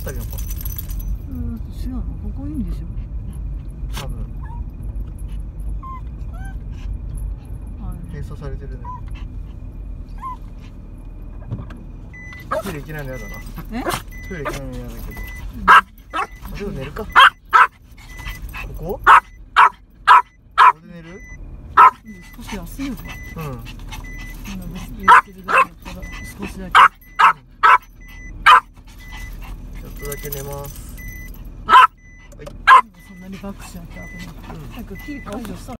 ったりのか。 違うの、ここいいんでしょ多分閉鎖されてるね。トイレ行けないのやだな。トイレ行けないのやだけど、でも寝るか。ここで寝る。 少し休むか。 うん。 今言ってるだけだったら少しだけ。 ちょっとだけ寝ます。 そんなにバックしなきゃ危ない。なんかキー解除した。